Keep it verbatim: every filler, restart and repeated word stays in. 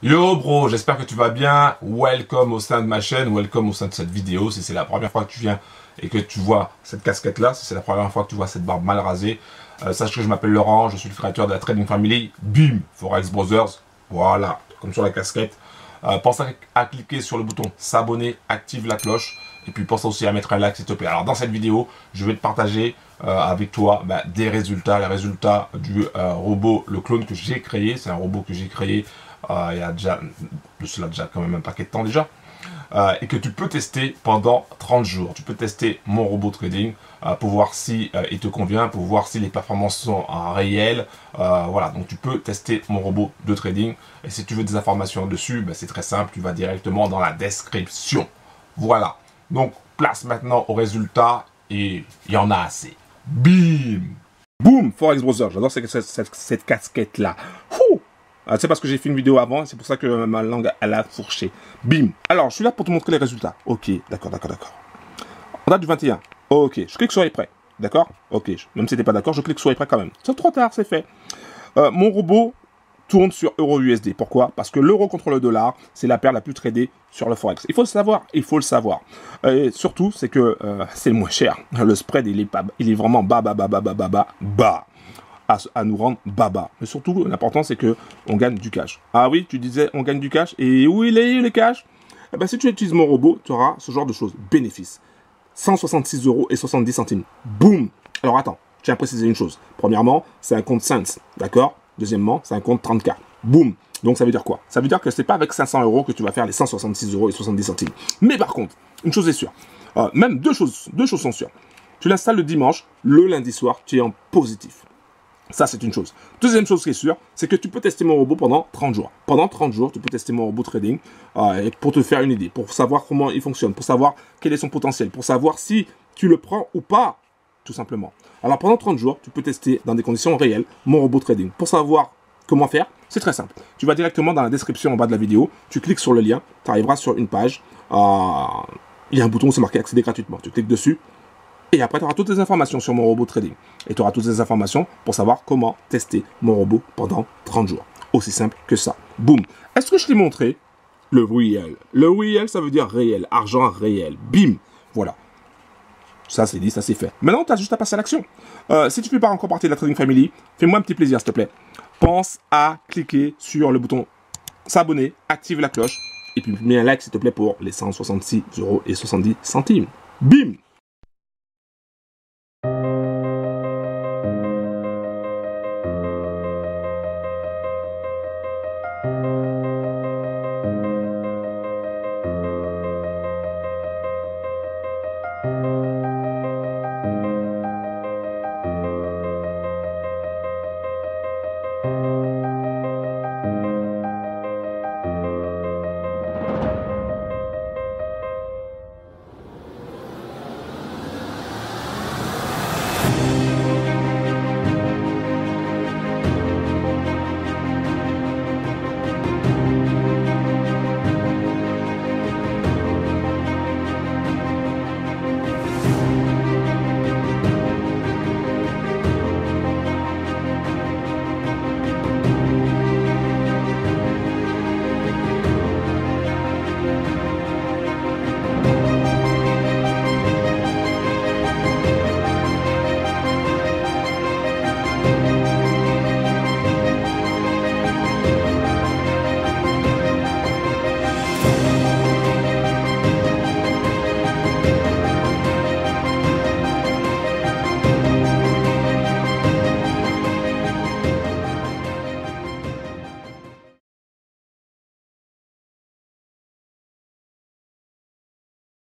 Yo bro, j'espère que tu vas bien. Welcome au sein de ma chaîne, welcome au sein de cette vidéo. Si c'est la première fois que tu viens et que tu vois cette casquette là, si c'est la première fois que tu vois cette barbe mal rasée, euh, sache que je m'appelle Laurent, je suis le créateur de la Trading Family, bim, Forex Brothers, voilà, comme sur la casquette. Euh, pense à, à cliquer sur le bouton s'abonner, active la cloche et puis pense aussi à mettre un like s'il te plaît. Alors dans cette vidéo, je vais te partager euh, avec toi bah, des résultats, les résultats du euh, robot, le clone que j'ai créé. C'est un robot que j'ai créé euh, il y a déjà, de cela déjà quand même un paquet de temps déjà. Euh, et que tu peux tester pendant trente jours. Tu peux tester mon robot trading euh, pour voir si euh, il te convient, pour voir si les performances sont euh, réelles. Euh, voilà, donc tu peux tester mon robot de trading. Et si tu veux des informations dessus, ben, c'est très simple, tu vas directement dans la description. Voilà, donc place maintenant au résultat et il y en a assez. Bim! Boum! Forex Browser, j'adore cette, cette, cette casquette-là. C'est parce que j'ai fait une vidéo avant, c'est pour ça que ma langue elle a fourché. Bim. Alors, je suis là pour te montrer les résultats. Ok, d'accord, d'accord, d'accord. On date du vingt et un. Ok, je clique sur les prêts. D'accord. Ok, même si t'es pas d'accord, je clique sur les prêts quand même. C'est trop tard, c'est fait. Euh, mon robot tourne sur euro U S D. Pourquoi? Parce que l'euro contre le dollar, c'est la paire la plus tradée sur le Forex. Il faut le savoir, il faut le savoir. Et surtout, c'est que euh, c'est le moins cher. Le spread, il est, pas, il est vraiment bas, bas, bas, bas, bas, bas, bas, bas. À, à nous rendre baba. Mais surtout, l'important, c'est que on gagne du cash. Ah oui, tu disais, on gagne du cash. Et où il est, le cash? Eh ben, si tu utilises mon robot, tu auras ce genre de choses. Bénéfice. cent soixante-six euros et soixante-dix centimes. Boum. Alors, attends, je tiens à préciser une chose. Premièrement, c'est un compte Sense. D'accord? Deuxièmement, c'est un compte trente K. Boum. Donc, ça veut dire quoi? Ça veut dire que c'est pas avec cinq cents euros que tu vas faire les cent soixante-six euros et soixante-dix centimes. Mais par contre, une chose est sûre. Euh, même deux choses, deux choses sont sûres. Tu l'installes le dimanche, le lundi soir, tu es en positif. Ça, c'est une chose. Deuxième chose qui est sûre, c'est que tu peux tester mon robot pendant trente jours. Pendant trente jours, tu peux tester mon robot trading euh, et pour te faire une idée, pour savoir comment il fonctionne, pour savoir quel est son potentiel, pour savoir si tu le prends ou pas, tout simplement. Alors, pendant trente jours, tu peux tester dans des conditions réelles mon robot trading. Pour savoir comment faire, c'est très simple. Tu vas directement dans la description en bas de la vidéo, tu cliques sur le lien, tu arriveras sur une page. Euh, il y a un bouton où c'est marqué accéder gratuitement. Tu cliques dessus. Et après, tu auras toutes les informations sur mon robot trading. Et tu auras toutes les informations pour savoir comment tester mon robot pendant trente jours. Aussi simple que ça. Boum. Est-ce que je t'ai montré le real? Le real, ça veut dire réel. Argent réel. Bim. Voilà. Ça, c'est dit, ça, c'est fait. Maintenant, tu as juste à passer à l'action. Euh, si tu ne fais pas encore partie de la Trading Family, fais-moi un petit plaisir, s'il te plaît. Pense à cliquer sur le bouton s'abonner, active la cloche. Et puis, mets un like, s'il te plaît, pour les cent soixante-six euros et soixante-dix centimes. Bim.